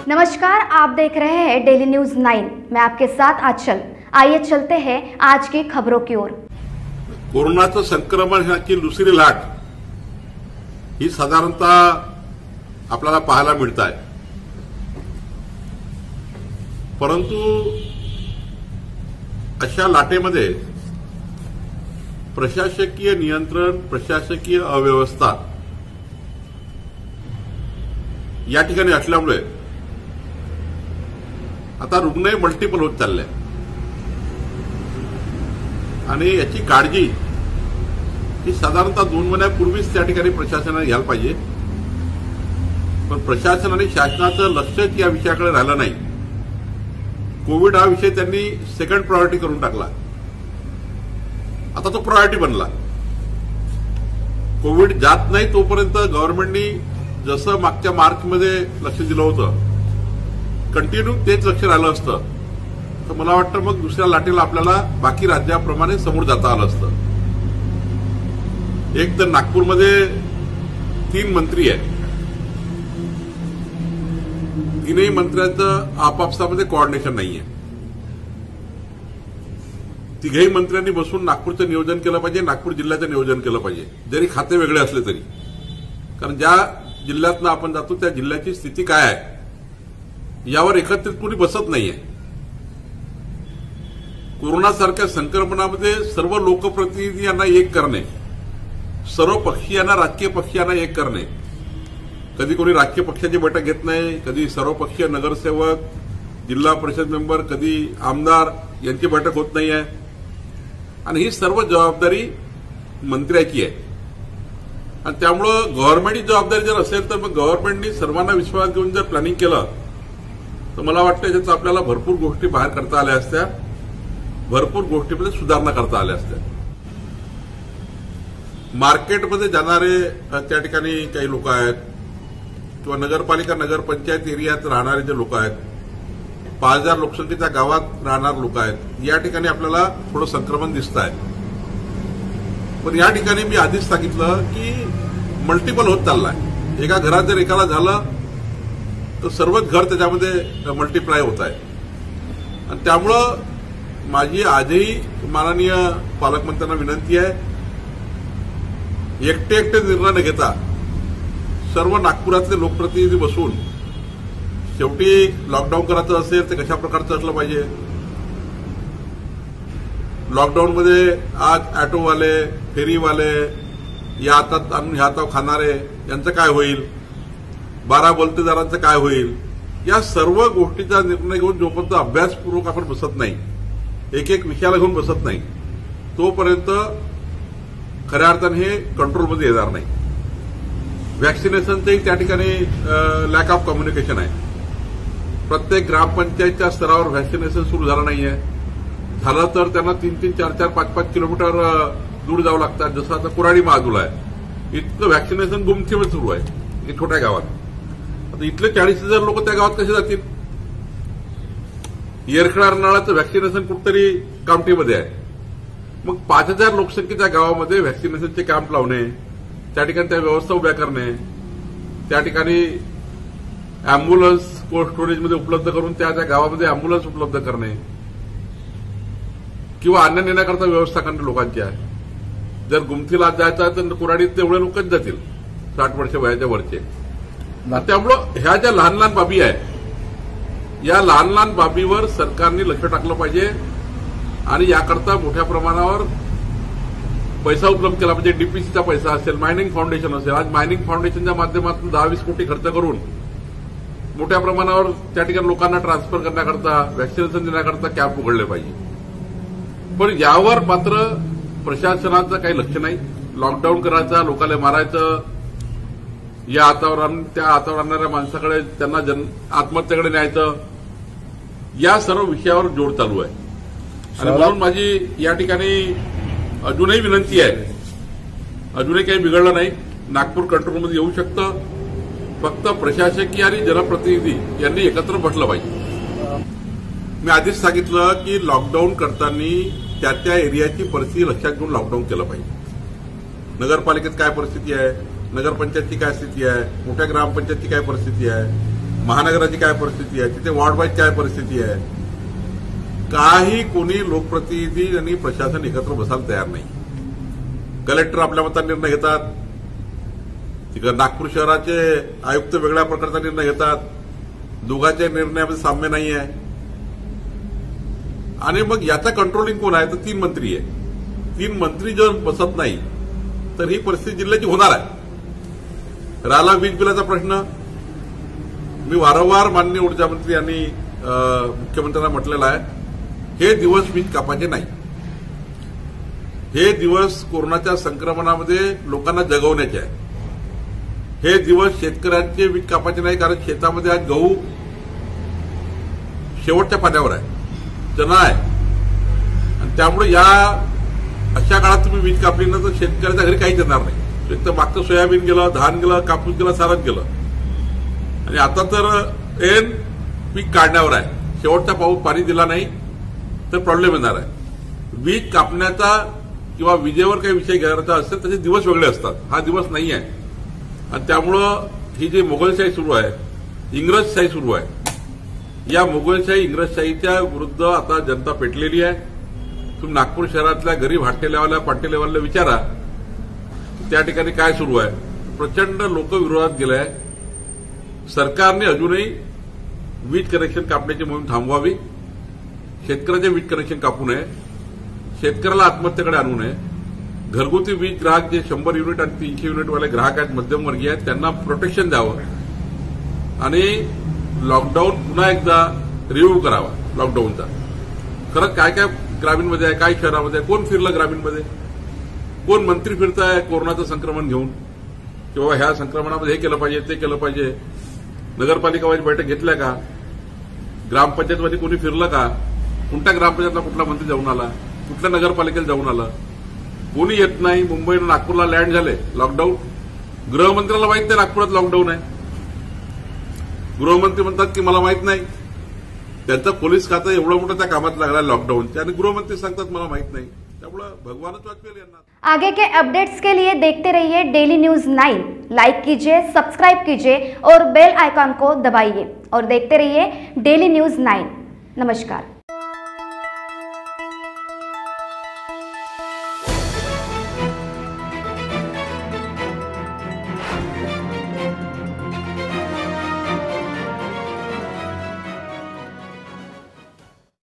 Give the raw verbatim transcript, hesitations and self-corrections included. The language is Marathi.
नमस्कार, आप देख रहे हैं डेली न्यूज नाइन। मैं आपके साथ आंचल। आइए चलते हैं आज की खबरों की ओर। कोरोनाचं संक्रमण ह्याची दुसरी लाट ही साधारणतः आपल्याला पाहायला मिळत आहे, परंतु अशा लाटेमध्ये प्रशासकीय नियंत्रण, प्रशासकीय अव्यवस्था या ठिकाणी असल्यामुळे आता रुग्णही मल्टिपल होत चालले आणि याची काळजी ही साधारणतः दोन महिन्यापूर्वीच त्या ठिकाणी प्रशासनाने घ्यायला पाहिजे, पण प्रशासन आणि शासनाचं लक्षच या विषयाकडे राहिलं नाही। कोविड हा विषय त्यांनी सेकंड प्रायोरिटी करून टाकला, आता तो प्रायोरिटी बनला। कोविड जात नाही तोपर्यंत गव्हर्नमेंटनी जसं मागच्या मार्चमध्ये लक्ष दिलं होतं, कंटिन्यू तेच लक्ष राहिलं असतं तर मला वाटतं मग दुसऱ्या लाटेला आपल्याला बाकी राज्याप्रमाणे समोर जाता आलं असतं। एक तर नागपूरमध्ये तीन मंत्री आहेत, तीनही मंत्र्यांचं आपापसामध्ये कोऑर्डिनेशन नाहीये। तिघही मंत्र्यांनी बसून नागपूरचं नियोजन केलं पाहिजे, नागपूर जिल्ह्याचं नियोजन केलं पाहिजे, जरी खाते वेगळे असले तरी। कारण ज्या जिल्ह्यातनं आपण जातो त्या जिल्ह्याची स्थिती काय आहे यावर एकत्रित कोणी बसत नाहीये। कोरोनासारख्या संक्रमणामध्ये सर्व लोकप्रतिनिधी यांना एक करणे, सर्व पक्षीयांना, राजकीय पक्षीयांना एक करणे। कधी कोणी राजकीय पक्षाची बैठक घेत नाही, कधी सर्वपक्षीय नगरसेवक, जिल्हा परिषद मेंबर, कधी आमदार यांची बैठक होत नाहीये आणि ही सर्व जबाबदारी मंत्र्याची आहे। आणि त्यामुळं गव्हर्नमेंटची जबाबदारी जर असेल तर मग गव्हर्नमेंटनी सर्वांना विश्वास घेऊन जर प्लॅनिंग केलं तर मला वाटतं याच्यात आपल्याला भरपूर गोष्टी बाहेर करता आल्या असत्या, भरपूर गोष्टीमध्ये सुधारणा करता आल्या असत्या। मार्केटमध्ये जाणारे त्या ठिकाणी काही लोक आहेत किंवा नगरपालिका, नगरपंचायत एरियात राहणारे जे लोक आहेत, पाच हजार लोकसंख्येच्या गावात राहणारे लोक आहेत, या ठिकाणी आपल्याला थोडं संक्रमण दिसत आहे। पण या ठिकाणी मी आधीच सांगितलं की मल्टिपल होत चाललाय। एका घरात जर एकाला झालं तर सर्वच घर त्याच्यामध्ये मल्टिप्लाय होत आहे आणि त्यामुळं माझी आजही माननीय पालकमंत्र्यांना विनंती आहे, एकटे एकटे निर्णय न घेता सर्व नागपुरातले लोकप्रतिनिधी बसून शेवटी लॉकडाऊन करायचं असेल तर कशा प्रकारचं असलं पाहिजे। लॉकडाऊनमध्ये आज ऑटोवाले, फेरीवाले, या हातात आणून ह्या हातावर खाणारे यांचं काय होईल, बारा बलतेदारांचं काय होईल, या सर्व गोष्टीचा निर्णय घेऊन जोपर्यंत अभ्यासपूर्वक आपण बसत नाही, एक एक विषयाला घेऊन बसत नाही, तोपर्यंत खऱ्या अर्थाने हे कंट्रोलमध्ये येणार नाही। व्हॅक्सिनेशनचंही त्या ठिकाणी लॅक ऑफ कम्युनिकेशन आहे। प्रत्येक ग्रामपंचायतच्या स्तरावर व्हॅक्सिनेशन सुरू झालं नाहीये, झालं तर त्यांना तीन तीन चार चार पाच पाच किलोमीटर दूर जावं लागतात। जसं आता कुराडी महादुला आहे, इतकं व्हॅक्सिनेशन गुमखीमध्ये सुरू आहे छोट्या गावात। आता इथले चाळीस हजार लोक त्या गावात कसे जातील? येरखेडा अर्नाळाचं व्हॅक्सिनेशन कुठतरी कामठीमध्ये आहे, मग पाच हजार लोकसंख्येच्या गावामध्ये व्हॅक्सिनेशनचे कॅम्प लावणे, त्या ठिकाणी त्या व्यवस्था उभ्या करणे, त्या ठिकाणी अँब्युलन्स कोल्ड स्टोरेजमध्ये उपलब्ध करून त्या त्या गावामध्ये अँब्युलन्स उपलब्ध करणे किंवा अन्न नेण्याकरता व्यवस्था करणे लोकांची आहे। जर गुमतीला जायचं तर कुराडीत तेवढे लोकच जातील साठ वर्ष वयाच्या वरचे। त्यामुळं ह्या ज्या लहान लहान बाबी आहेत, या लहान लहान बाबीवर सरकारने लक्ष टाकलं पाहिजे आणि याकरता मोठ्या प्रमाणावर पैसा उपलब्ध केला पाहिजे। डीपीसीचा पैसा असेल, मायनिंग फाउंडेशन असेल, आज मायनिंग फाउंडेशनच्या माध्यमातून दहा वीस कोटी खर्च करून मोठ्या प्रमाणावर त्या ठिकाणी लोकांना ट्रान्सफर करण्याकरता, व्हॅक्सिनेशन देण्याकरता कॅम्प उघडले पाहिजे। पण यावर मात्र प्रशासनाचं काही लक्ष नाही। लॉकडाऊन करायचा, लोकांना मारायचं, या हातावर आणून त्या हातावर आणणाऱ्या माणसाकडे त्यांना आत्महत्येकडे न्यायचं, या सर्व विषयावर जोड चालू आहे। आणि म्हणून माझी या ठिकाणी अजूनही विनंती आहे, अजूनही काही बिघडलं नाही, नागपूर कंट्रोलमध्ये येऊ शकतं, फक्त प्रशासकीय आणि जनप्रतिनिधी यांनी एकत्र बसलं पाहिजे। मी आधीच सांगितलं की लॉकडाऊन करताना त्या त्या एरियाची परिस्थिती लक्षात घेऊन लॉकडाऊन केलं पाहिजे। नगरपालिकेत काय परिस्थिती आहे, नगरपंचायतची काय स्थिती आहे, मोठ्या ग्रामपंचायतची काय परिस्थिती आहे, महानगराची काय परिस्थिती आहे, तिथे वॉर्ड वाईज काय परिस्थिती आहे, काही कोणी लोकप्रतिनिधी आणि प्रशासन एकत्र बसायला तयार नाही. कलेक्टर आपल्या मताने निर्णय घेतात, तिकडे नागपूर शहराचे आयुक्त वेगळ्या प्रकारचा निर्णय घेतात, दोघांच्या निर्णयामध्ये साम्य नाही आहे. आणि मग याचा कंट्रोलिंग कोण आहे, तर तीन मंत्री आहे. तीन मंत्री जर बसत नाही तर ही परिस्थिती जिल्ह्याची होणार आहे. राहिला वीज बिलाचा प्रश्न, मी वारंवार माननीय ऊर्जा मंत्री यांनी मुख्यमंत्र्यांना म्हटलेलं आहे, हे दिवस वीज कापायचे नाही. हे दिवस कोरोनाच्या संक्रमणामध्ये लोकांना जगवण्याचे आहे. हे दिवस शेतकऱ्यांचे वीज कापायचे नाही, कारण शेतामध्ये आज गहू शेवटच्या पाण्यावर आहे, चणा आहे. आणि त्यामुळे या अशा काळात तुम्ही वीज कापली ना तर शेतकऱ्याच्या घरी काहीच येणार नाही. एक तर मागचं सोयाबीन गेलं, धान गेलं, कापूस गेला, सारच गेलं. आणि आता तर ऐन पीक काढण्यावर आहे. शेवटचा पाऊस पाणी दिला नाही तर प्रॉब्लेम येणार आहे. वीज कापण्याचा किंवा विजेवर काही विषय घ्यायचा असेल त्याचे दिवस वेगळे असतात. हा दिवस नाही आहे. आणि त्यामुळं ही जी मोगलशाही सुरू आहे, इंग्रजशाही सुरू आहे, या मोगलशाही इंग्रजशाहीच्या विरुद्ध आता जनता पेटलेली आहे. तुम्ही नागपूर शहरातल्या गरीब हाटेलेवाल्या पाटेलेवाल्याला विचारा, त्या ठिकाणी काय सुरू आहे. प्रचंड लोक विरोधात गेले आहे. सरकारने अजूनही वीज कनेक्शन कापण्याची मोहीम थांबवावी. शेतकऱ्याचे वीज कनेक्शन कापू नये, शेतकऱ्याला आत्महत्येकडे आणू नये. घरगुती वीज ग्राहक जे शंभर युनिट आणि तीनशे युनिटवाले ग्राहक आहेत, मध्यमवर्गीय आहेत, त्यांना प्रोटेक्शन द्यावं. आणि लॉकडाऊन पुन्हा एकदा रिव्ह्यू करावा लॉकडाऊनचा. खरंच काय काय ग्रामीणमध्ये आहे, काय शहरामध्ये आहे, कोण फिरलं ग्रामीणमध्ये, कोण मंत्री फिरत आहे कोरोनाचं संक्रमण घेऊन, किंवा ह्या संक्रमणामध्ये हे केलं पाहिजे, ते केलं पाहिजे. नगरपालिकावाची बैठक घेतल्या का, ग्रामपंचायतमध्ये कोणी फिरलं का, कोणत्या ग्रामपंचायतला कुठला मंत्री जाऊन आला, कुठल्या नगरपालिकेला जाऊन आला, कोणी येत नाही. मुंबईनं नागपूरला लँड झाले लॉकडाऊन, गृहमंत्र्याला माहित नाही नागपुरात लॉकडाऊन आहे. गृहमंत्री म्हणतात की मला माहित नाही. त्यांचं पोलीस खातं एवढं मोठं त्या कामात लागलं लॉकडाऊनच्या, आणि गृहमंत्री सांगतात मला माहित नाही. त्यामुळे भगवानच वाचवेल यांना. आगे के अपडेट्स के लिए देखते रहिए डेली न्यूज नाइन. लाइक कीजिए, सब्सक्राइब कीजिए और बेल आइकॉन को दबाइए और देखते रहिए डेली न्यूज नाइन. नमस्कार.